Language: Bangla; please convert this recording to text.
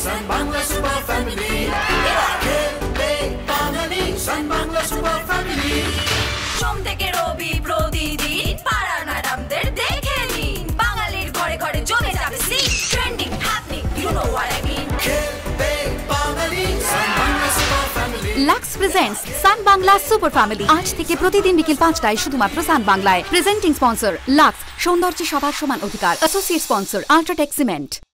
সান বাংলা সুপার ফ্যামিলি খেলবে বাঙালি সান বাংলা সুপার ফ্যামিলি সোম থেকে রবি প্রতিদিন পাড়ার ম্যাডামদের দেখে নিন বাঙালির ঘরে ঘরে জমে যাবে scene trending happening you know what I mean খেলবে বাঙালি Sun Bangla super family Lux presents Sun Bangla super family আজ থেকে প্রতিদিন বিকেল 5টায় শুধুমাত্র সান বাংলায়। প্রেজেন্টিং স্পন্সর লাক্স, সৌন্দর্যে সবার সমান অধিকার। Associate sponsor UltraTech cement.